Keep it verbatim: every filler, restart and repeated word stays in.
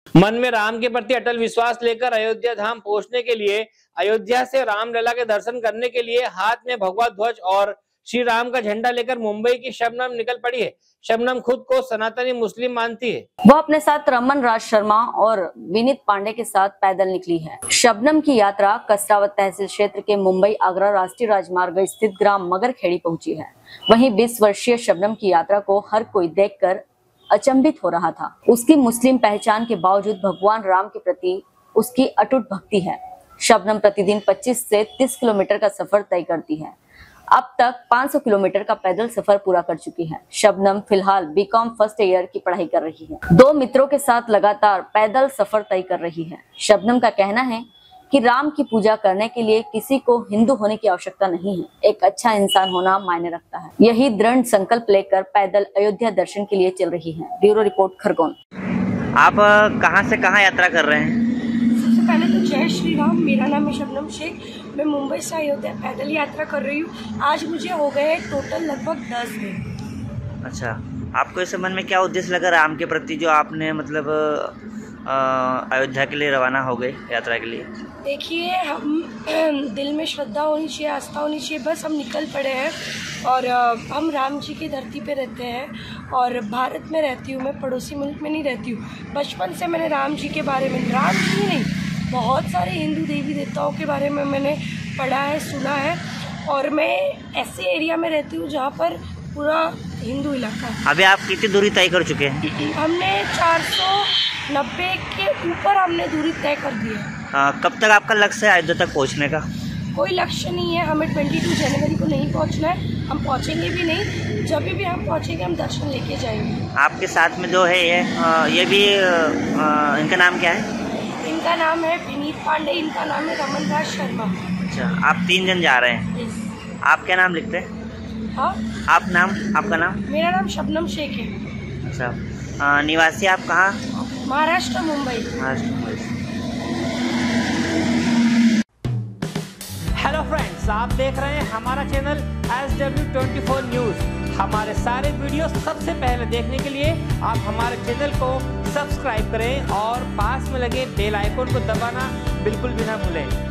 मन में राम के प्रति अटल विश्वास लेकर अयोध्या धाम पहुंचने के लिए अयोध्या से रामलला के दर्शन करने के लिए हाथ में भगवा ध्वज और श्री राम का झंडा लेकर मुंबई की शबनम निकल पड़ी है। शबनम खुद को सनातनी मुस्लिम मानती है। वह अपने साथ रमन राज शर्मा और विनीत पांडे के साथ पैदल निकली है। शबनम की यात्रा कसरावत तहसील क्षेत्र के मुंबई आगरा राष्ट्रीय राजमार्ग स्थित ग्राम मगरखेड़ी पहुंची है। वहीं बीस वर्षीय शबनम की यात्रा को हर कोई देखकर अचंभित हो रहा था। उसकी मुस्लिम पहचान के बावजूद भगवान राम के प्रति उसकी अटूट भक्ति है। शबनम प्रतिदिन पच्चीस से तीस किलोमीटर का सफर तय करती है। अब तक पाँच सौ किलोमीटर का पैदल सफर पूरा कर चुकी है। शबनम फिलहाल बीकॉम फर्स्ट ईयर की पढ़ाई कर रही है। दो मित्रों के साथ लगातार पैदल सफर तय कर रही है। शबनम का कहना है कि राम की पूजा करने के लिए किसी को हिंदू होने की आवश्यकता नहीं है, एक अच्छा इंसान होना मायने रखता है। यही दृढ़ संकल्प लेकर पैदल अयोध्या दर्शन के लिए चल रही है। Bureau report Khargone. आप कहां से कहां यात्रा कर रहे हैं? सबसे पहले तो जय श्री राम। मेरा नाम है शबनम शेख। मैं मुंबई से अयोध्या पैदल यात्रा कर रही हूँ। आज मुझे हो गए टोटल लगभग दस दिन। अच्छा, आपको इस मन में क्या उद्देश्य लगा राम के प्रति जो आपने मतलब अयोध्या के लिए रवाना हो गए यात्रा के लिए? देखिए, हम दिल में श्रद्धा होनी चाहिए, आस्था होनी चाहिए, बस हम निकल पड़े हैं। और हम राम जी की धरती पे रहते हैं और भारत में रहती हूँ मैं, पड़ोसी मुल्क में नहीं रहती हूँ। बचपन से मैंने राम जी के बारे में, राम जी नहीं, बहुत सारे हिंदू देवी देवताओं के बारे में मैंने पढ़ा है, सुना है। और मैं ऐसे एरिया में रहती हूँ जहाँ पर पूरा हिंदू इलाका है। अभी आप कितनी दूरी तय कर चुके हैं? हमने चार सौ नब्बे के ऊपर हमने दूरी तय कर दी है। आ, कब तक आपका लक्ष्य है अयोध्या तक पहुंचने का? कोई लक्ष्य नहीं है, हमें बाईस जनवरी को नहीं पहुंचना है, हम पहुंचेंगे भी नहीं। जब भी हम पहुंचेंगे हम दर्शन लेके जाएंगे। आपके साथ में जो है ये आ, ये भी आ, इनका नाम क्या है? इनका नाम है विनीत पांडे, इनका नाम है रमन राज शर्मा। अच्छा, आप तीन जन जा रहे हैं। आप क्या नाम लिखते हैं? हाँ, आप नाम, आपका नाम? मेरा नाम शबनम शेख है। अच्छा, आ, निवासी आप कहाँ? महाराष्ट्र, मुंबई। महाराष्ट्र, मुंबई। हेलो फ्रेंड्स, आप देख रहे हैं हमारा channel S W twenty four news. हमारे सारे वीडियो सबसे पहले देखने के लिए आप हमारे चैनल को सब्सक्राइब करें और पास में लगे बेल आइकन को दबाना बिल्कुल भी ना भूलें।